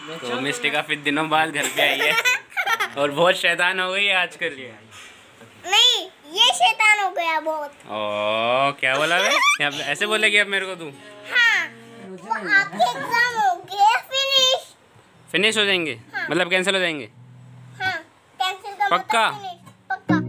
तो मिस्टी काफी दिनों बाद घर पे आई है और बहुत शैतान हो गई है आजकल ये। नहीं, ये शैतान हो गया बहुत। ओ क्या बोला बे? ऐसे बोलेगी अब मेरे को तू? हाँ, वो आपके एग्जाम हो गए फिनिश। फिनिश हो जाएंगे? हाँ। मतलब कैंसिल हो जाएंगे? हाँ, कैंसिल का पक्का? मतलब फिनिश, पक्का।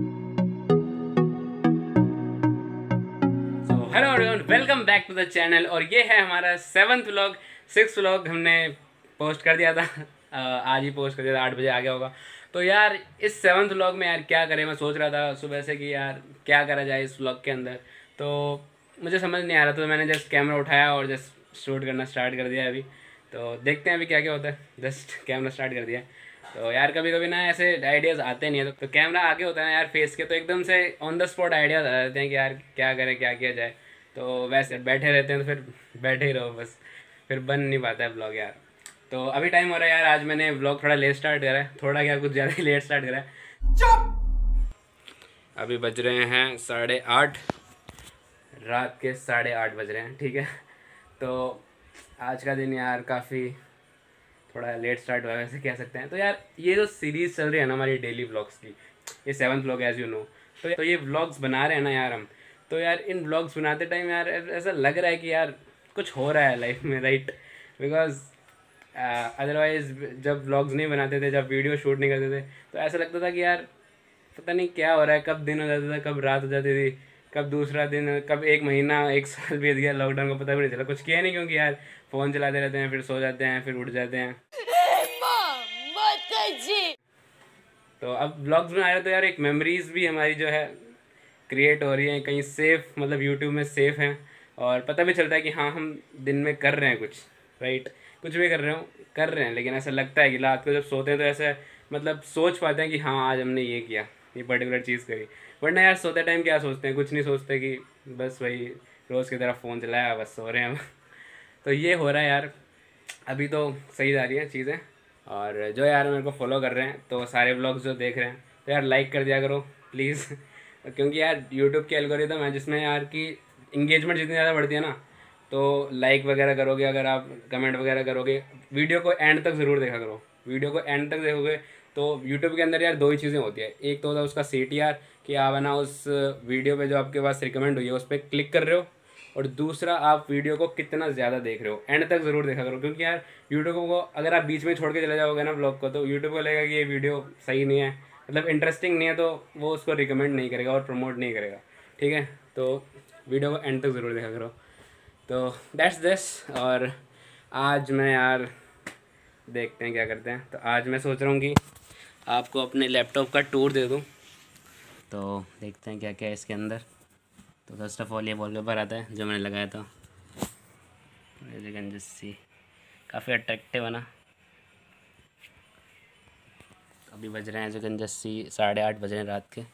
Hello everyone, welcome back to the channel. और ये है हमारा 7th व्लॉग। 6th व्लॉग हमने पोस्ट कर दिया था, आज ही पोस्ट कर दिया था, 8 बजे आ गया होगा। तो यार इस 7th व्लॉग में यार क्या करें, मैं सोच रहा था सुबह से कि यार क्या करा जाए इस व्लॉग के अंदर। तो मुझे समझ नहीं आ रहा था, तो मैंने जस्ट कैमरा उठाया और जस्ट शूट करना स्टार्ट कर दिया अभी। तो देखते हैं अभी क्या क्या होता है। जस्ट कैमरा स्टार्ट कर दिया। तो यार कभी कभी ना ऐसे आइडियाज़ आते नहीं है, तो कैमरा आगे होता है ना यार फेस के, तो एकदम से ऑन द स्पॉट आइडियाज़ आ जाते हैं कि यार क्या करें, क्या किया जाए। तो वैसे बैठे रहते हैं तो फिर बैठे ही रहो बस, फिर बन नहीं पाता है ब्लॉग यार। तो अभी टाइम हो रहा है यार, आज मैंने ब्लॉग थोड़ा लेट स्टार्ट करा है, थोड़ा क्या कुछ ज़्यादा ही लेट स्टार्ट करा है। चुप! अभी बज रहे हैं 8:30, रात के 8:30 बज रहे हैं, ठीक है। तो आज का दिन यार काफ़ी थोड़ा लेट स्टार्ट हुआ है वैसे कह सकते हैं। तो यार ये जो सीरीज़ चल रही है ना हमारी डेली व्लॉग्स की, ये 7th vlog as you know. तो ये व्लॉग्स बना रहे हैं ना यार हम, तो यार इन व्लॉग्स बनाते टाइम यार ऐसा लग रहा है कि यार कुछ हो रहा है लाइफ में, राइट? बिकॉज अदरवाइज जब व्लॉग्स नहीं बनाते थे, जब वीडियो शूट नहीं करते थे, तो ऐसा लगता था कि यार पता नहीं क्या हो रहा है, कब दिन हो जाता था, कब रात हो जाती थी, कब दूसरा दिन, कब एक महीना, एक साल बीत गया, लॉकडाउन का पता भी नहीं चला। कुछ किया नहीं क्योंकि यार फ़ोन चलाते रहते हैं, फिर सो जाते हैं, फिर उठ जाते हैं। तो अब ब्लॉग्स में आ रहे तो यार एक मेमोरीज भी हमारी जो है क्रिएट हो रही है, कहीं सेफ, मतलब यूट्यूब में सेफ हैं। और पता भी चलता है कि हाँ हम दिन में कर रहे हैं कुछ, राइट? कुछ भी कर रहे हैं, लेकिन ऐसा लगता है कि रात को जब सोते हैं तो ऐसे मतलब सोच पाते हैं कि हाँ आज हमने ये किया, ये पर्टिकुलर चीज़ करी। वरना यार सोते टाइम क्या सोचते हैं, कुछ नहीं सोचते, कि बस वही रोज़ की तरह फ़ोन चलाया, बस सो रहे हैं हम। तो ये हो रहा है यार। अभी तो सही जा रही है चीज़ें। और जो यार मेरे को फॉलो कर रहे हैं, तो सारे व्लॉग्स जो देख रहे हैं, तो यार लाइक कर दिया करो प्लीज़। क्योंकि यार यूट्यूब की एल्गोरिदम है जिसमें यार की इंगेजमेंट जितनी ज़्यादा बढ़ती है ना, तो लाइक वगैरह करोगे, अगर आप कमेंट वगैरह करोगे, वीडियो को एंड तक ज़रूर देखा करो। वीडियो को एंड तक देखोगे तो यूट्यूब के अंदर यार दो ही चीज़ें होती है। एक तो होता है उसका CTR, कि आप है ना उस वीडियो पे जो आपके पास रिकमेंड हुई है उस पर क्लिक कर रहे हो, और दूसरा आप वीडियो को कितना ज़्यादा देख रहे हो। एंड तक ज़रूर देखा करो, क्योंकि यार यूट्यूब को अगर आप बीच में छोड़ के चले जाओगे ना ब्लॉग को, तो यूट्यूब को लगेगा कि ये वीडियो सही नहीं है, मतलब इंटरेस्टिंग नहीं है, तो वो उसको रिकमेंड नहीं करेगा और प्रमोट नहीं करेगा, ठीक है? तो वीडियो को एंड तक ज़रूर देखा करो। तो दैट्स दिस। और आज मैं यार देखते हैं क्या करते हैं। तो आज मैं सोच रहा हूँ कि आपको अपने लैपटॉप का टूर दे दूँ। तो देखते हैं क्या क्या है इसके अंदर। तो फर्स्ट ऑफ ऑल ये वॉलपेपर आता है जो मैंने लगाया था, सी काफ़ी अट्रैक्टिव है ना। अभी बज रहे हैं जो गंजस्सी 8:30 बज रहे हैं रात के।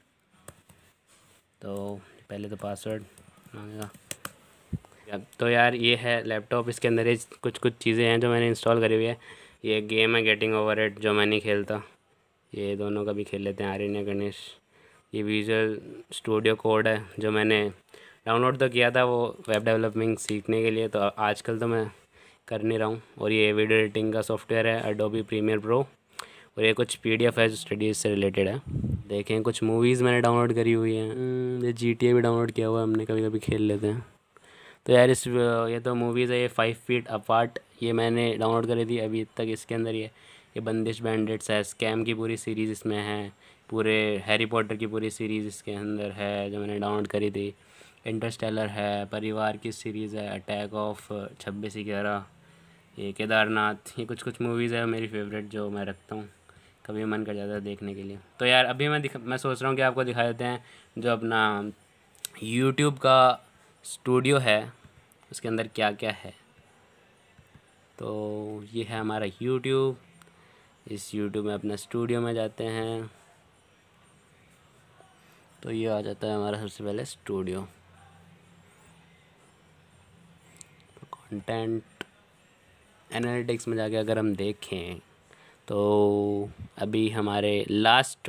तो पहले तो पासवर्ड मांगेगा। तो यार ये है लैपटॉप, इसके अंदर ये कुछ चीज़ें हैं जो मैंने इंस्टॉल करी हुई है। ये गेम है गेटिंग ओवर इट, जो मैं नहीं खेलता। ये दोनों का भी खेल लेते हैं, आर्यन या गणेश। ये विजुअल स्टूडियो कोड है जो मैंने डाउनलोड तो किया था वो वेब डेवलपमेंट सीखने के लिए, तो आजकल तो मैं कर नहीं रहा हूँ। और ये वीडियो एडिटिंग का सॉफ्टवेयर है एडोबी प्रीमियर प्रो। और ये कुछ PDF है जो स्टडीज़ से रिलेटेड है। देखें कुछ मूवीज़ मैंने डाउनलोड करी हुई हैं। ये GTA भी डाउनलोड किया हुआ है हमने, कभी कभी खेल लेते हैं। तो यार ये तो मूवीज़ है। ये 5 फीट अपार्ट, ये मैंने डाउनलोड करी थी अभी तक। इसके अंदर ये बंदिश बैंडिट्स है, स्कैम की पूरी सीरीज़ इसमें है, पूरे हैरी पॉटर की पूरी सीरीज़ इसके अंदर है जो मैंने डाउनलोड करी थी। इंटरस्टेलर है, परिवार की सीरीज़ है, अटैक ऑफ 26/11, ये केदारनाथ, ये कुछ मूवीज़ है मेरी फेवरेट जो मैं रखता हूँ, कभी मन कर जाता है देखने के लिए। तो यार अभी मैं सोच रहा हूँ कि आपको दिखा देते हैं जो अपना यूट्यूब का स्टूडियो है उसके अंदर क्या क्या है। तो ये है हमारा यूट्यूब। इस यूट्यूब में अपना स्टूडियो में जाते हैं तो ये आ जाता है हमारा सबसे पहले स्टूडियो। तो कंटेंट एनालिटिक्स में जाके अगर हम देखें तो अभी हमारे लास्ट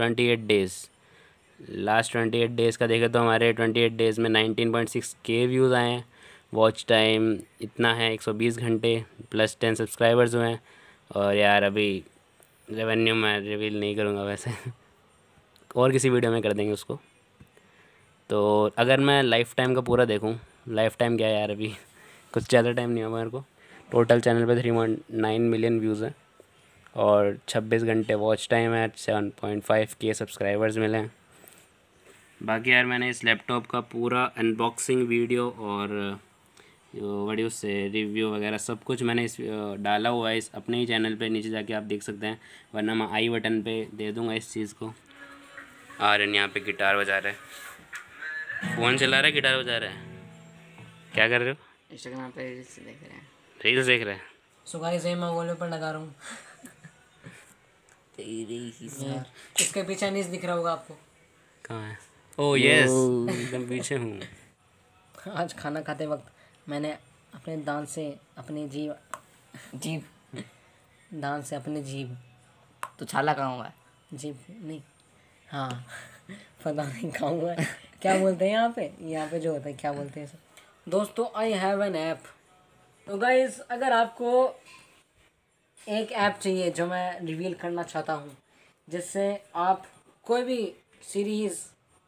28 डेज़ का देखें तो हमारे 28 डेज़ में 19.6K व्यूज़ आए हैं। वॉच टाइम इतना है 120 घंटे, प्लस 10 सब्सक्राइबर्स हुए हैं। और यार अभी रेवेन्यू मैं रिवील नहीं करूँगा वैसे और किसी वीडियो में कर देंगे उसको। तो अगर मैं लाइफ टाइम का पूरा देखूँ, लाइफ टाइम क्या है यार, अभी कुछ ज़्यादा टाइम नहीं हुआ मेरे को। टोटल चैनल पे 3.9 मिलियन व्यूज़ हैं और 26 घंटे वॉच टाइम है, 7.5K सब्सक्राइबर्स मिले हैं। बाकी यार मैंने इस लैपटॉप का पूरा अनबॉक्सिंग वीडियो और बड़ी उससे रिव्यू वगैरह सब कुछ मैंने इस डाला हुआ है इस अपने ही चैनल पे, नीचे जाके आप देख सकते हैं, वरना मैं आई बटन पे दे दूँगा इस चीज़ को। आर्यन यहाँ पे गिटार बजा रहा है, फ़ोन चला रहा है, गिटार बजा रहा है। क्या कर रहे हो? इंस्टाग्राम पे रील्स देख रहे हैं। रील्स देख रहे हैं? सो गाइस मैं वॉलपेपर लगा रहा हूँ। इसके पीछे नीच दिख रहा होगा आपको। कहाँ है? ओह यस, एकदम पीछे हूँ। आज खाना खाते वक्त मैंने अपने दांत से अपनी जीभ तो छाला खाऊंगा। जीभ नहीं, हाँ पता नहीं खाऊंगा क्या बोलते हैं यहाँ पे जो होता है क्या बोलते हैं सर। दोस्तों आई हैव एन ऐप। तो गाइस अगर आपको एक ऐप चाहिए जो मैं रिवील करना चाहता हूँ, जिससे आप कोई भी series,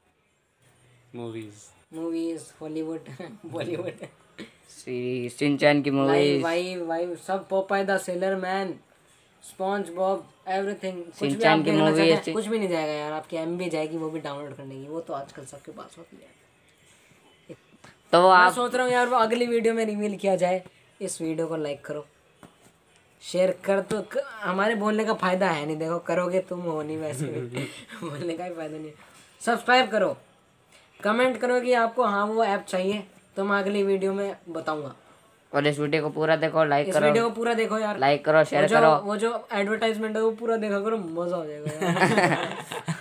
movies Hollywood Bollywood Shinchan की मूवी, वाई सब, Popeye the sailor man, SpongeBob, everything, कुछ भी आप सिंचैन की देखना मूवी चाहते हैं, कुछ भी नहीं जाएगा यार, आपकी एमबी जाएगी वो भी डाउनलोड करने की, वो तो आजकल सबके पास होती है। तो मैं आप सोच रहा हूँ यार वो अगली वीडियो में रिवील किया जाए। इस वीडियो को लाइक करो, शेयर कर, तो हमारे बोलने का फ़ायदा है नहीं, देखो करोगे तुम हो नहीं वैसे भी बोलने का ही फ़ायदा नहीं। सब्सक्राइब करो, कमेंट करो कि आपको हाँ वो ऐप चाहिए, तो मैं अगली वीडियो में बताऊंगा। और इस वीडियो को पूरा देखो, लाइक इस करो, वीडियो को पूरा देखो यार, लाइक करो, शेयर करो। वो जो एडवर्टाइजमेंट है वो पूरा देखा करो, मज़ा हो जाएगा यार।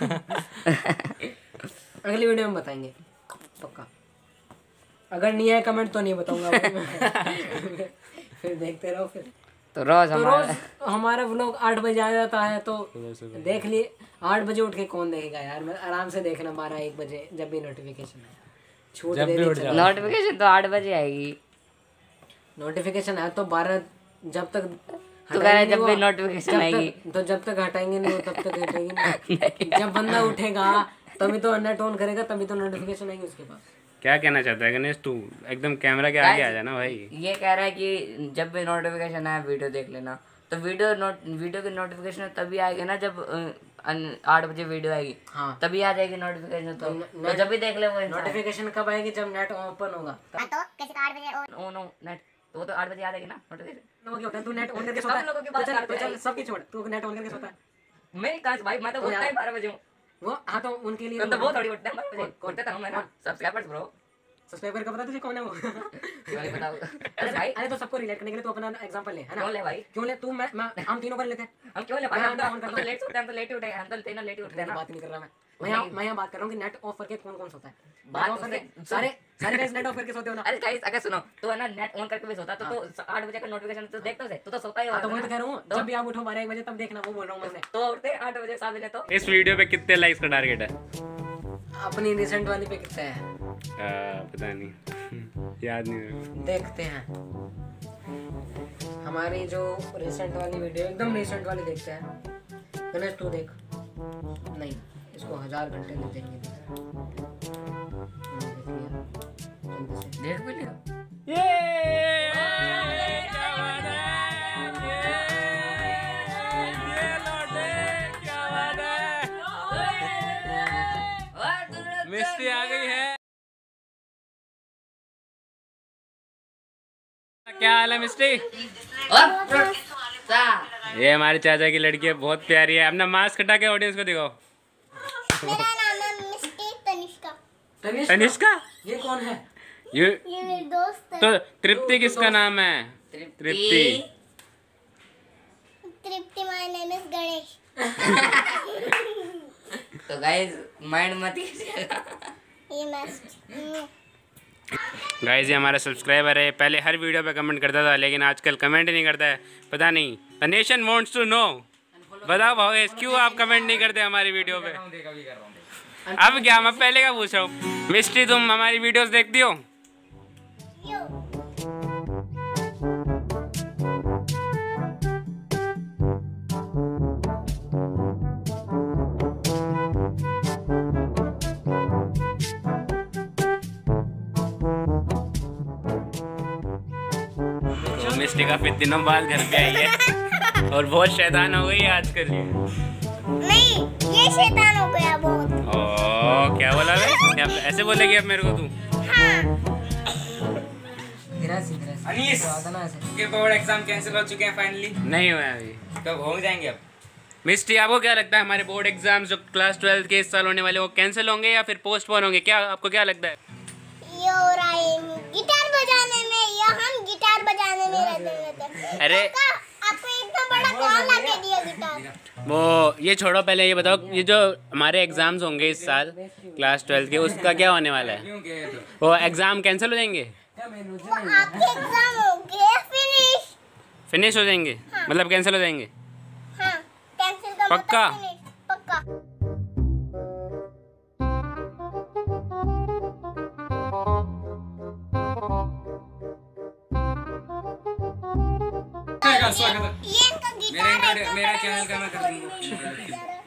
अगली वीडियो में बताएंगे पक्का, अगर नहीं आए कमेंट तो नहीं बताऊंगा फिर देखते रहो। फिर तो रोज हमारा व्लॉग 8 बजे आ जाता है, तो देख लिए 8 बजे उठ के कौन देखेगा यार, मैं आराम से देखना 12-1 बजे जब भी नोटिफिकेशन है, छूट दे दी। नोटिफिकेशन तो 8 बजे आएगी। नोटिफिकेशन है तो 12, जब तक तो कह रहे जब भी नोटिफिकेशन आएगी, तो जब तक हटाएंगे नहीं वो तब तक हटेगी नहीं। जब बंदा उठेगा तभी तो नेट ऑन करेगा, तभी तो नोटिफिकेशन आएगी उसके पास। क्या कहना चाहता है गणेश तू? एकदम कैमरा के आगे आ जाना भाई। ये कह रहा है कि जब भी नोटिफिकेशन आए वीडियो देख लेना। तो वीडियो की नोटिफिकेशन तभी आएगी ना जब 8 बजे वीडियो आएगी, हाँ तभी आ जाएगी नोटिफिकेशन। तो जब भी देख ले वो नोटिफिकेशन कब आएगी? जब नेट ओपन होगा। तो कैसे 8 बजे नो नेट तो 8 बजे आ जाएगी ना नोटिफिकेशन। तू नेट ऑन करके सोता है, तो चल सबकी छोड़, तू नेट ऑन करके सोता है। मैं कहाँ से भाई, मैं तो उठता है 12 बजे हूँ। वो हाँ तो उनके लिए तो वो थोड़ी उठता है 12 बजे, उठता था मैं ना। सब्सक्राइबर्स ब्रो, सब्सक्राइबर का पता तुझे कौन है वो? बताओ। अरे भाई, अरे तो सबको रिलेट करने के लिए तो अपना एग्जांपल ले, है ना? क्यों ले भाई? क्यों ले? तू मैं हम तीनों कर लेते हैं। हम क्यों ले भाई? हम तो लेट सोते हैं, हम तो लेट ही उठे, हम तो तीनों लेट ही उठते हैं ना। बात नहीं कर रहा मैं यहाँ बात कर रहा हूँ कि नेट ऑफ करके कौन सोता है। बात ऑफ करके सारे गाइस नेट ऑफ करके सोते हो ना? अरे गाइस अगर सुनो, तो है ना नेट ऑन करके भी सोता तो 8 बजे का नोटिफिकेशन तो देखता है, तो सोता ही होगा। तो मैं तो कह रहा हूँ जब भी आप उठो 12-1 बजे तब देखना, वो बोल रहा हूँ मैं। तो उठते 8 बजे 7 बजे। तो इस वीडियो पे कितने लाइक्स का टारगेट है? अपनी रिसेंट वाली पे कितने हैं पता नहीं याद नहीं। देखते हैं हमारी जो रिसेंट वाली वीडियो, एकदम रिसेंट वाली देखते हैं। गणेश तू देख, नहीं इसको 1000 घंटे लग जाएंगे। देख भी लिया। मिस्टी आ गई है। क्या हाल है मिस्टी? ये हमारे चाचा की लड़की है, बहुत प्यारी है। अपना मास्क हटा के ऑडियंस को दिखाओ। मेरा नाम है मिस्टी तनिष्का। तनिष्का? ये कौन है? ये मेरी दोस्त है। तो तृप्ति किसका नाम है? Tripti. Tripti, my name is Ganesh. तो गाइस माइंड मत कीजिएगा। ये मैं गाइस ये हमारा सब्सक्राइबर है, पहले हर वीडियो पे कमेंट करता था, लेकिन आजकल कमेंट नहीं करता है, पता नहीं। The nation wants to know. बताओ भावेश, क्यों आप कमेंट नहीं करते हमारी वीडियो पे? अब क्या, मैं पहले का पूछ रहा हूँ। मिस्टी तुम हमारी वीडियोस देखती हो? मिष्टी काफी दिनों बाद घर पे आई है और बहुत शैतान हो गई है आजकल। नहीं, ये शैतान हो गया बहुत। ओ क्या बोला बे? क्या ऐसे बोलेगी अब मेरे को तू? हाँ। अनीस के बोर्ड एग्जाम कैंसिल हो चुके हैं फाइनली। नहीं हुआ अभी। कब हो जाएंगे अब? मिस्टी आपको क्या लगता है हमारे बोर्ड एग्जाम्स जो क्लास 12 के इस साल होने वाले वो कैंसिल होंगे या फिर पोस्टपोन होंगे? क्या आपको क्या लगता है? ये हो रहा है गिटार बजाने में, या हम गिटार बजाने में रहते हैं। अरे आपको इतना बड़ा कौन लाके दिया गिटार? वो ये छोड़ो, पहले ये बताओ ये जो हमारे एग्जाम्स होंगे इस साल क्लास 12 के उसका क्या होने वाला है? वो एग्जाम कैंसिल हो जाएंगे? वो आपके एग्जाम हो गए फिनिश हो जाएंगे? मतलब कैंसिल हो जाएंगे? हाँ, कैंसिल का पक्का? मतलब finish, पक्का। स्वागत है। ये इनका गिटार है, मेरा चैनल का मैं कर दूंगा।